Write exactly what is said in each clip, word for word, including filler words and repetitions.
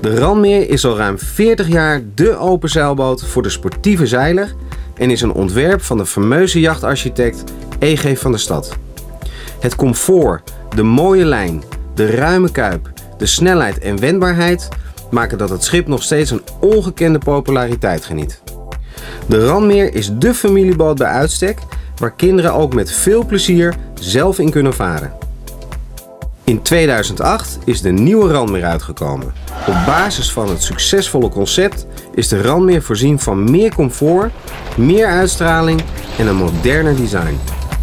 De Randmeer is al ruim veertig jaar dé open zeilboot voor de sportieve zeiler en is een ontwerp van de fameuze jachtarchitect E G van der Stad. Het comfort, de mooie lijn, de ruime kuip, de snelheid en wendbaarheid maken dat het schip nog steeds een ongekende populariteit geniet. De Randmeer is dé familieboot bij uitstek waar kinderen ook met veel plezier zelf in kunnen varen. In tweeduizend acht is de nieuwe Randmeer uitgekomen. Op basis van het succesvolle concept is de Randmeer voorzien van meer comfort, meer uitstraling en een moderner design.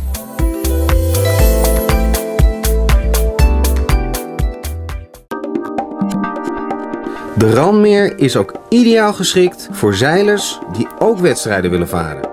De Randmeer is ook ideaal geschikt voor zeilers die ook wedstrijden willen varen.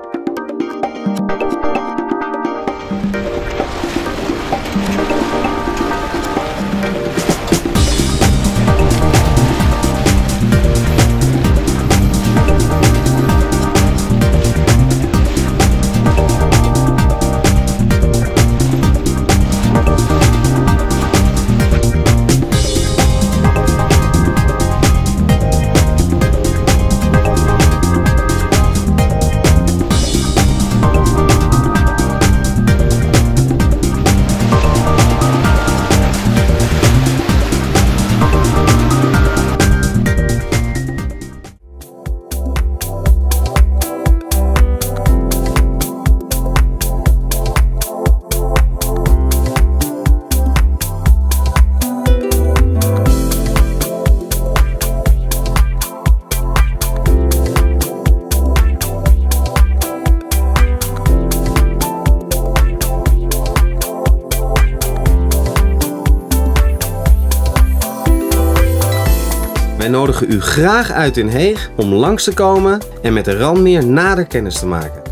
Wij nodigen u graag uit in Heeg om langs te komen en met de Randmeer nader kennis te maken.